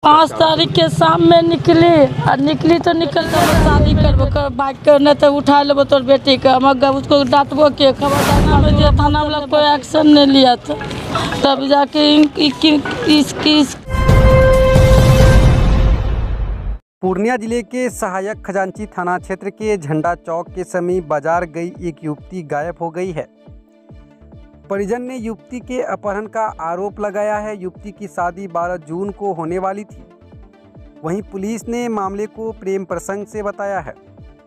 5 तारीख के शाम में निकली और निकली तो निकल कर शादी करबो बाइक करने तो उठा लेबो तोर बेटी का मगर उसको डांटबो के खबरदार में जो थाना वाला कोई एक्शन नहीं लिया था तब जाके इसकी पूर्णिया जिले के सहायक खजांची थाना क्षेत्र के झंडा चौक के समीप बाजार गई एक युवती गायब हो गई है। परिजन ने युवती के अपहरण का आरोप लगाया है। युवती की शादी 12 जून को होने वाली थी। वहीं पुलिस ने मामले को प्रेम प्रसंग से बताया है।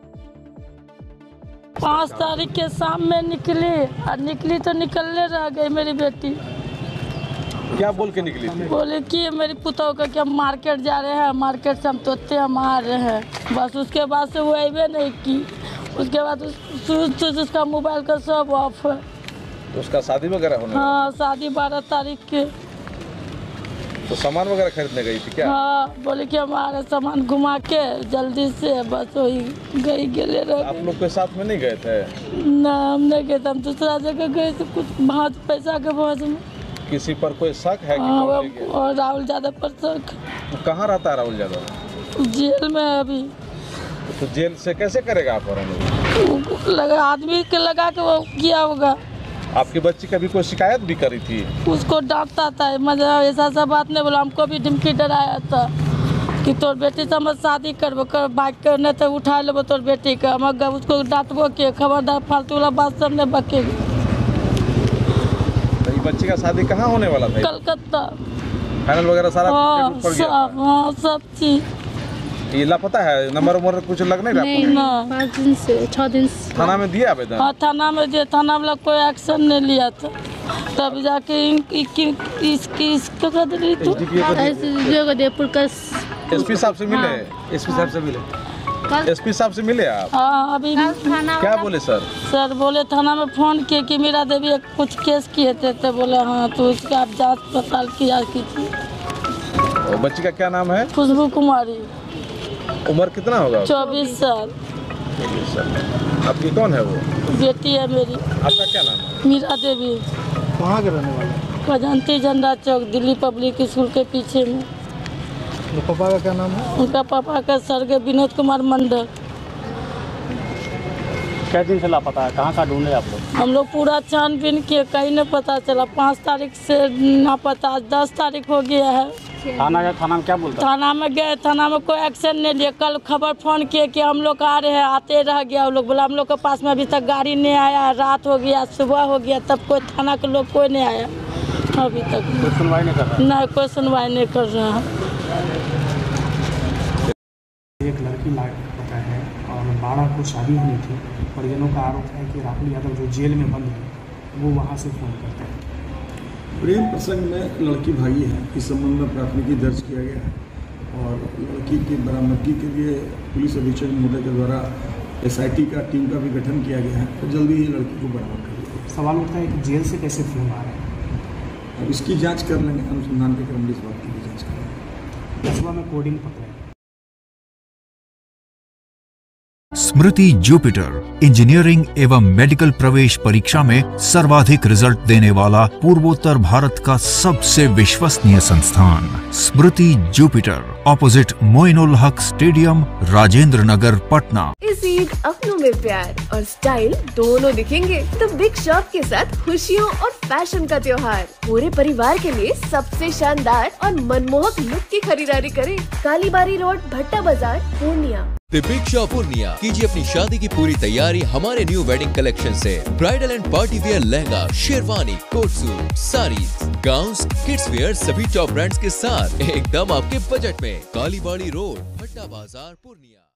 5 तारीख के शाम में निकली और निकली तो निकलने रह गई मेरी बेटी। क्या बोल के निकली थी? बोले कि मेरी पुतोह का कि हम मार्केट जा रहे हैं, मार्केट से हम तोते हम आ रहे हैं। बस उसके बाद से वो अबे नहीं की। उसके बाद उसका मोबाइल का सब ऑफ है। तो उसका शादी वगैरह होने? हाँ, शादी 12 तारीख के। तो सामान वगैरह खरीदने गई थी क्या? हाँ, बोले कि हमारा सामान घुमा के जल्दी से बस वही गई गेले रह। आप लोग के साथ में नहीं गए थे? ना, हम नहीं गए थे, हम दूसरा जगह गए थे कुछ भाज पैसा के भाज में। किसी पर कोई शक है कि हाँ, और राहुल यादव पर शक। कहाँ रहता है राहुल यादव? जेल में है अभी। तो जेल से कैसे करेगा अपहरण? लगा आदमी के लगा के वो किया होगा। आपकी बच्ची कभी कोई शिकायत भी करी थी? उसको डांटता था, मजा ऐसा सब बात नहीं बोला। हमको भी धमकी डराया था कि तोर बेटी से हम शादी करबो बाइक करने तो उठा लेबो तोर बेटी का मगर उसको डांटबो के खबरदार फालतू वाला बात सब नहीं बकेगी। बच्ची का शादी कहाँ होने वाला था? कलकत्ता। फाइनल वगैरह सारा हाँ, सब चीज। ये लापता है? नंबर उम्र कुछ लग नहीं रहा? नहीं, 5 दिन से 6 दिन से थाना में दिया आवेदन? हाँ, थाना में दिया। थाना वाला कोई एक्शन नहीं लिया था तब जाके एसपी साहब से मिले? एसपी साहब से मिले? एसपी साहब से मिले आप? हाँ, अभी क्या बोले सर? सर बोले थाना में फोन किए कि मीरा देवी कुछ केस किए थे तो बोले हाँ तो उसका आप जांच पड़ताल किया कीजिए। बच्ची का क्या नाम है? खुशबू कुमारी। उम्र कितना होगा? 24 साल। 24 साल। आपकी कौन है वो? बेटी है मेरी। आपका क्या नाम है? मीरा देवी। कहाँ के रहने वाले? खजांची झंडा चौक, दिल्ली पब्लिक स्कूल के पीछे में। पापा का क्या नाम है? उनका पापा का स्वर्गीय विनोद कुमार मंडल। क्या दिन से लापता है? कहाँ ढूंढे आप लोग? हम लोग पूरा छानबीन किए, कहीं नहीं पता चला। 5 तारीख से ना पता, 10 तारीख हो गया है। थाना में क्या बोलता? थाना में गए, थाना में कोई एक्शन नहीं लिया। कल खबर फोन किए कि हम लोग आ रहे हैं, आते रह गया। वो लोग बोला हम लोग के पास में अभी तक गाड़ी नहीं आया, रात हो गया, सुबह हो गया, तब कोई थाना के लोग कोई नहीं आया अभी तक। कोई सुनवाई नहीं कर रहा? नहीं, कोई सुनवाई नहीं कर रहा है। एक लड़की लापता है और 12 को शादी होनी थी। परिजनों का आरोप है कि राहुल यादव जो जेल में बंद है वो वहाँ से फ़ोन करते हैं। प्रेम प्रसंग में लड़की भागी है। इस संबंध में प्राथमिकी दर्ज किया गया है और लड़की की बरामदगी के लिए पुलिस अधीक्षक महोदय के द्वारा SIT का टीम का भी गठन किया गया है तो जल्दी ही लड़की को बरामद कर लिया। सवाल उठता है कि जेल से कैसे फ़ोन आ रहे हैं। अब इसकी जाँच कर लेंगे, अनुसंधान के क्रम में इस बात की भी जाँच करेंगे। कस्बा में कोडिंग पकड़ा है। स्मृति जुपिटर इंजीनियरिंग एवं मेडिकल प्रवेश परीक्षा में सर्वाधिक रिजल्ट देने वाला पूर्वोत्तर भारत का सबसे विश्वसनीय संस्थान स्मृति Jupiter, opposite Moinul Haq stadium, Rajendra Nagar, Patna. इस ईद अपनों में प्यार और स्टाइल दोनों दिखेंगे तो बिग शॉप के साथ खुशियों और फैशन का त्योहार पूरे परिवार के लिए सबसे शानदार और मनमोहक लुक की खरीदारी करें। Kalibari road, Bhatta Bazar, Purnia. The big shop Purnia. कीजिए अपनी शादी की पूरी तैयारी हमारे न्यू वेडिंग कलेक्शन से। Bridal and party wear lehenga, sherwani, coat suit, saris, gowns, kids wear सभी टॉप ब्रांड्स के साथ एकदम आपके बजट में। कालीबाड़ी रोड, भट्टा बाजार, पूर्णिया।